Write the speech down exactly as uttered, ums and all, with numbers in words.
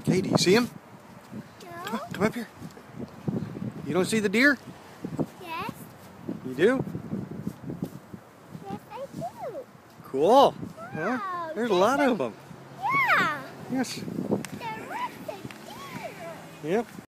Okay, do you see him? No. Come on, come up here. You don't see the deer? Yes. You do? Yes, I do. Cool. Huh? Wow, There's a lot of them. Yeah. Yes. There was a deer. Yep.